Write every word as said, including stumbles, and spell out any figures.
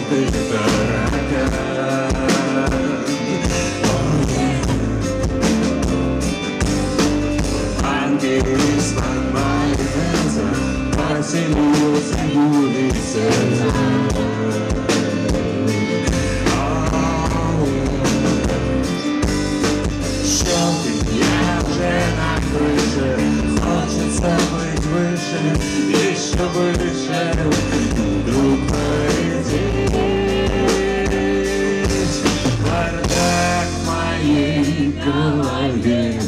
ты дорога. Ангелы сломаются, поселился улицы. Щелкин, я уже на крыше, хочется быть выше, еще выше, вдруг полететь. Бардак в моей голове.